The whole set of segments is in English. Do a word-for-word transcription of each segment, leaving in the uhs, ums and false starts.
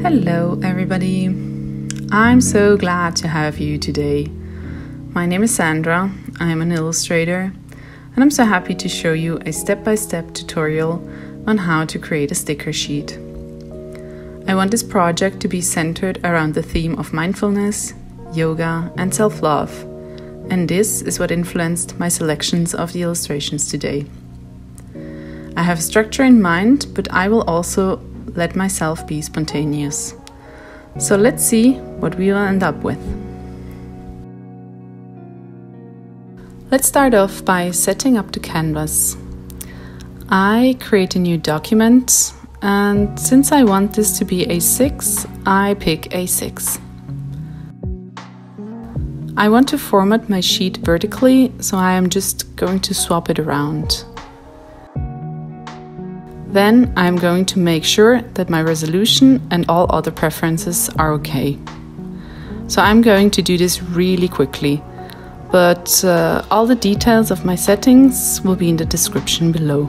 Hello everybody! I'm so glad to have you today. My name is Sandra, I'm an illustrator, and I'm so happy to show you a step-by-step tutorial on how to create a sticker sheet. I want this project to be centered around the theme of mindfulness, yoga, and self-love, and this is what influenced my selections of the illustrations today. I have structure in mind, but I will also let myself be spontaneous. So let's see what we will end up with. Let's start off by setting up the canvas. I create a new document, and since I want this to be A six, I pick A six. I want to format my sheet vertically, so I am just going to swap it around. Then I'm going to make sure that my resolution and all other preferences are okay. So I'm going to do this really quickly, but uh, all the details of my settings will be in the description below.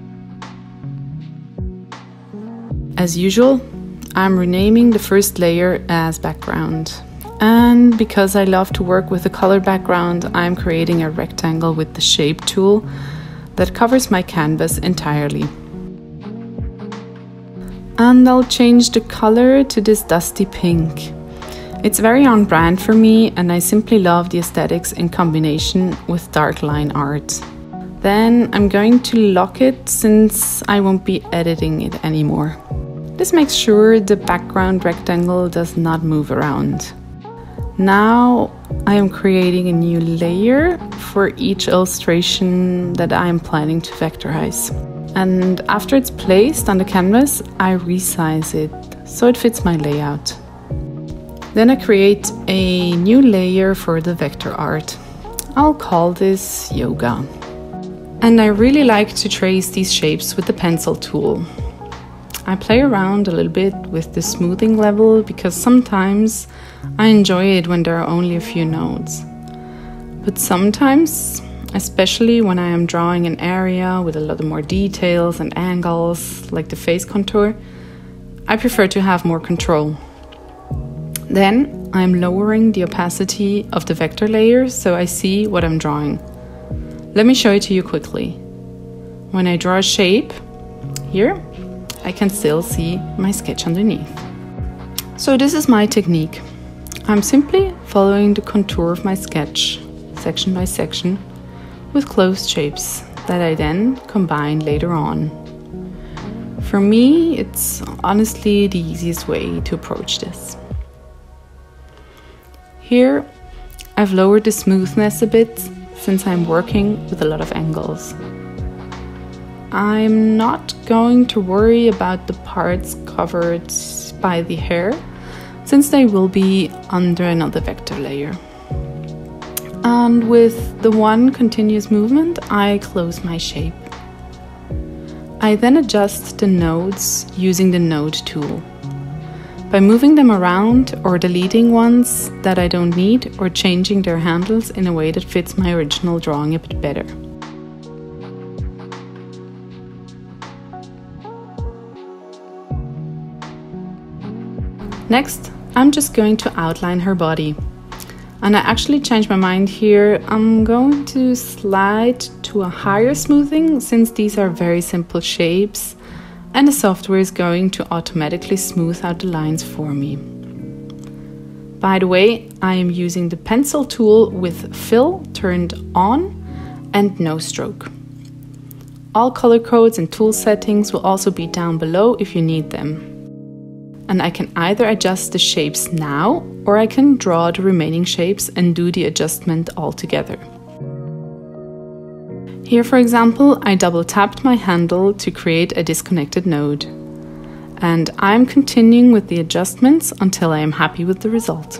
As usual, I'm renaming the first layer as background. And because I love to work with a color background, I'm creating a rectangle with the shape tool that covers my canvas entirely. And I'll change the color to this dusty pink. It's very on brand for me, and I simply love the aesthetics in combination with dark line art. Then I'm going to lock it since I won't be editing it anymore. This makes sure the background rectangle does not move around. Now I am creating a new layer for each illustration that I am planning to vectorize. And after it's placed on the canvas, I resize it so it fits my layout. Then I create a new layer for the vector art. I'll call this yoga. And I really like to trace these shapes with the pencil tool. I play around a little bit with the smoothing level because sometimes I enjoy it when there are only a few nodes. But sometimes, especially when I am drawing an area with a lot more details and angles, like the face contour, I prefer to have more control. Then I'm lowering the opacity of the vector layer so I see what I'm drawing. Let me show it to you quickly. When I draw a shape, here, I can still see my sketch underneath. So this is my technique. I'm simply following the contour of my sketch, section by section, with closed shapes that I then combine later on. For me, it's honestly the easiest way to approach this. Here, I've lowered the smoothness a bit since I'm working with a lot of angles. I'm not going to worry about the parts covered by the hair, since they will be under another vector layer. And with the one continuous movement, I close my shape. I then adjust the nodes using the node tool. By moving them around or deleting ones that I don't need or changing their handles in a way that fits my original drawing a bit better. Next, I'm just going to outline her body. And I actually changed my mind here. I'm going to slide to a higher smoothing since these are very simple shapes and the software is going to automatically smooth out the lines for me. By the way, I am using the pencil tool with fill turned on and no stroke. All color codes and tool settings will also be down below if you need them. And I can either adjust the shapes now, or I can draw the remaining shapes and do the adjustment all together. Here, for example, I double tapped my handle to create a disconnected node. And I'm continuing with the adjustments until I am happy with the result.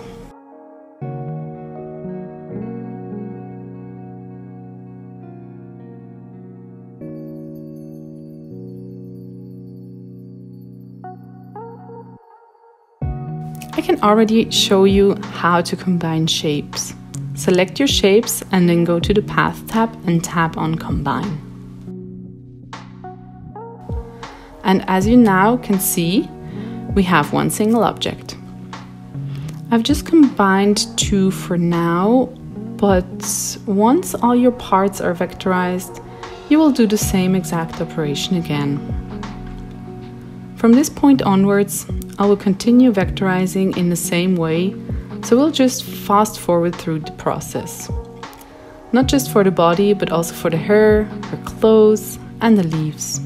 I can already show you how to combine shapes. Select your shapes and then go to the Path tab and tap on Combine. And as you now can see, we have one single object. I've just combined two for now, but once all your parts are vectorized, you will do the same exact operation again. From this point onwards, I will continue vectorizing in the same way, so we'll just fast forward through the process. Not just for the body, but also for the hair, her clothes, and the leaves.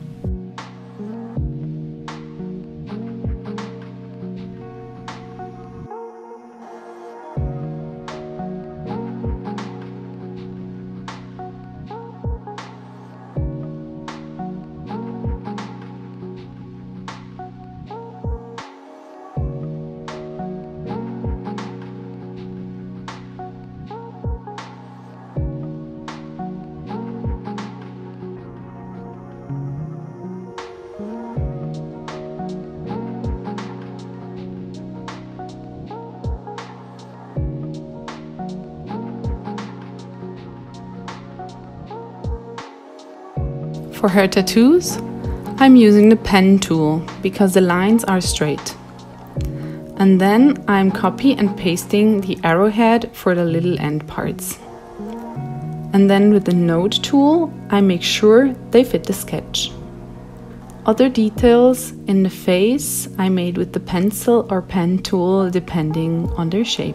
For her tattoos, I'm using the pen tool because the lines are straight. And then I'm copy and pasting the arrowhead for the little end parts. And then with the node tool, I make sure they fit the sketch. Other details in the face I made with the pencil or pen tool depending on their shape.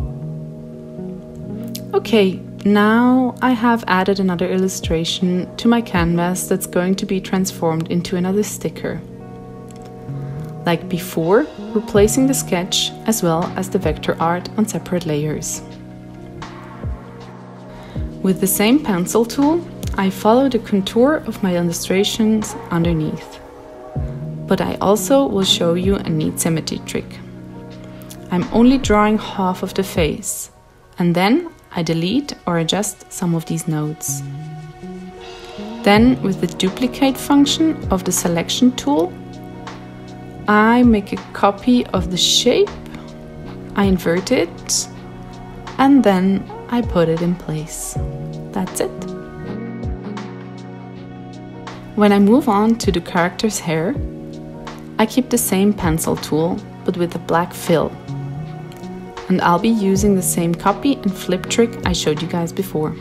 Okay. Now I have added another illustration to my canvas that's going to be transformed into another sticker. Like before, replacing the sketch as well as the vector art on separate layers. With the same pencil tool, I follow the contour of my illustrations underneath. But I also will show you a neat symmetry trick. I'm only drawing half of the face, and then I delete or adjust some of these nodes. Then, with the duplicate function of the selection tool, I make a copy of the shape, I invert it, and then I put it in place. That's it. When I move on to the character's hair, I keep the same pencil tool, but with a black fill. And I'll be using the same copy and flip trick I showed you guys before.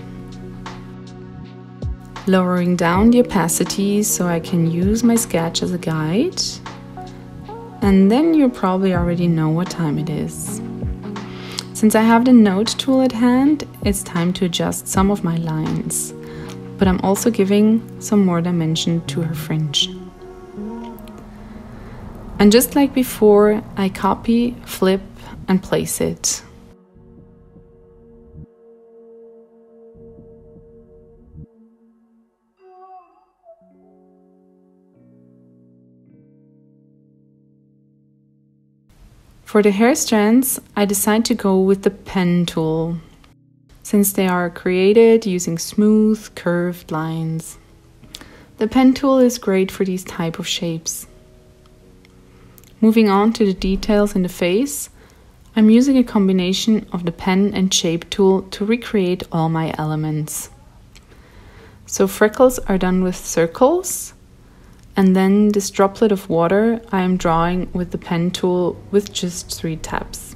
Lowering down the opacity so I can use my sketch as a guide. And then you probably already know what time it is. Since I have the node tool at hand, it's time to adjust some of my lines. But I'm also giving some more dimension to her fringe. And just like before, I copy, flip, and place it. For the hair strands, I decide to go with the pen tool, since they are created using smooth, curved lines. The pen tool is great for these type of shapes. Moving on to the details in the face, I'm using a combination of the pen and shape tool to recreate all my elements. So freckles are done with circles, and then this droplet of water I am drawing with the pen tool with just three taps.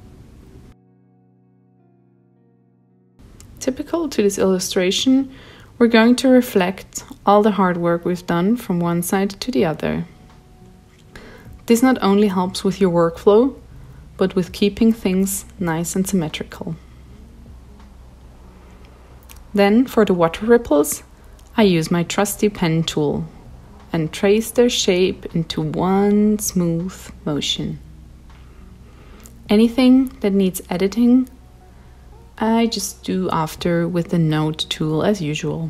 Typical to this illustration, we're going to reflect all the hard work we've done from one side to the other. This not only helps with your workflow, but with keeping things nice and symmetrical. Then for the water ripples, I use my trusty pen tool and trace their shape into one smooth motion. Anything that needs editing, I just do after with the node tool as usual.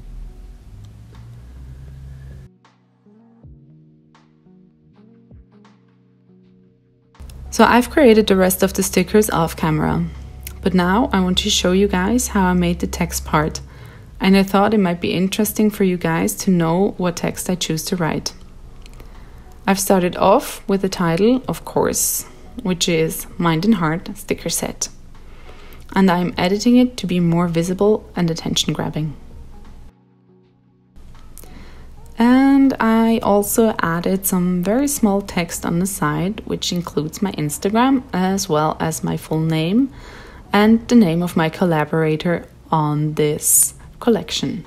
So I've created the rest of the stickers off camera, but now I want to show you guys how I made the text part, and I thought it might be interesting for you guys to know what text I choose to write. I've started off with the title, of course, which is Mind and Heart Sticker Set, and I'm editing it to be more visible and attention grabbing. And And I also added some very small text on the side, which includes my Instagram as well as my full name and the name of my collaborator on this collection.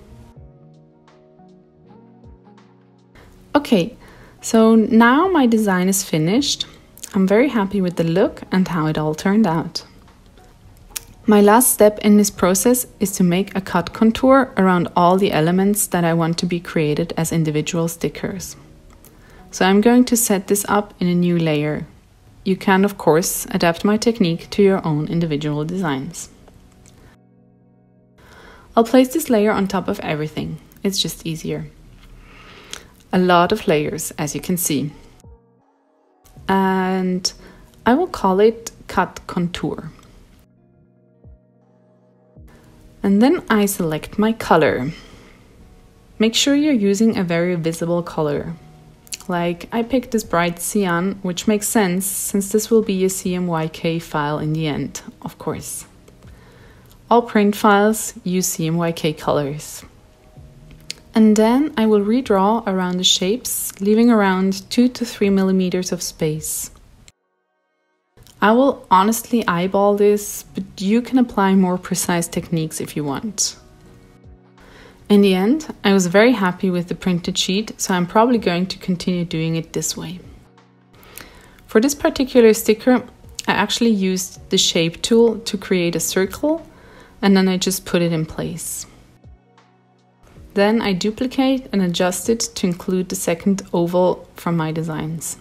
Okay, so now my design is finished. I'm very happy with the look and how it all turned out. My last step in this process is to make a cut contour around all the elements that I want to be created as individual stickers. So I'm going to set this up in a new layer. You can, of course, adapt my technique to your own individual designs. I'll place this layer on top of everything. It's just easier. A lot of layers, as you can see. And I will call it Cut Contour. And then I select my color. Make sure you're using a very visible color. Like I picked this bright cyan, which makes sense since this will be a C M Y K file in the end, of course. All print files use C M Y K colors. And then I will redraw around the shapes, leaving around two to three millimeters of space. I will honestly eyeball this, but you can apply more precise techniques if you want. In the end, I was very happy with the printed sheet, so I'm probably going to continue doing it this way. For this particular sticker, I actually used the shape tool to create a circle, and then I just put it in place. Then I duplicate and adjust it to include the second oval from my designs.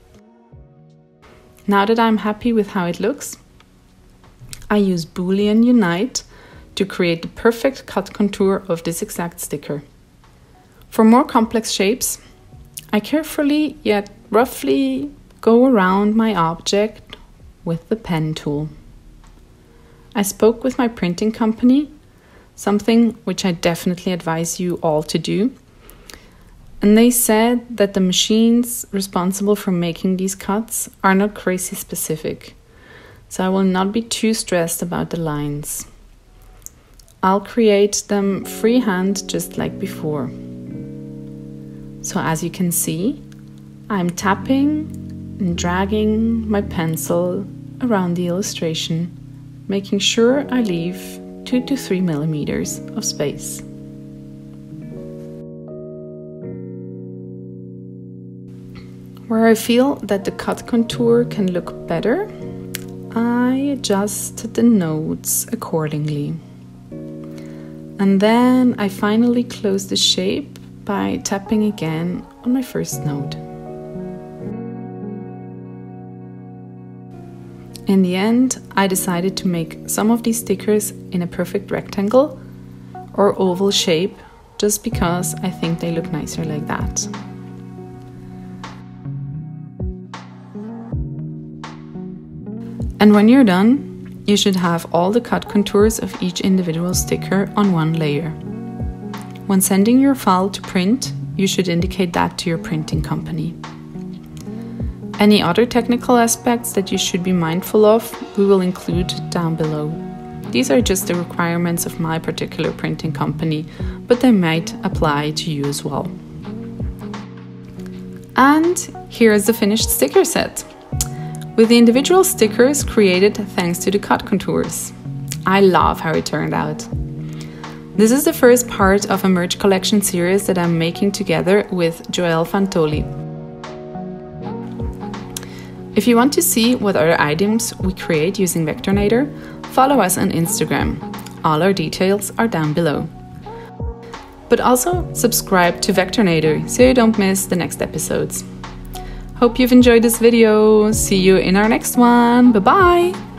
Now that I'm happy with how it looks, I use Boolean Unite to create the perfect cut contour of this exact sticker. For more complex shapes, I carefully yet roughly go around my object with the pen tool. I spoke with my printing company, something which I definitely advise you all to do. And they said that the machines responsible for making these cuts are not crazy specific, so I will not be too stressed about the lines. I'll create them freehand just like before. So as you can see, I'm tapping and dragging my pencil around the illustration, making sure I leave two to three millimeters of space. Where I feel that the cut contour can look better, I adjust the nodes accordingly. And then I finally close the shape by tapping again on my first node. In the end, I decided to make some of these stickers in a perfect rectangle or oval shape just because I think they look nicer like that. And when you're done, you should have all the cut contours of each individual sticker on one layer. When sending your file to print, you should indicate that to your printing company. Any other technical aspects that you should be mindful of, we will include down below. These are just the requirements of my particular printing company, but they might apply to you as well. And here is the finished sticker set, with the individual stickers created thanks to the cut contours. I love how it turned out. This is the first part of a merch collection series that I'm making together with Joelle Fantoli. If you want to see what other items we create using Vectornator, follow us on Instagram. All our details are down below. But also subscribe to Vectornator so you don't miss the next episodes. Hope you've enjoyed this video. See you in our next one. Bye bye!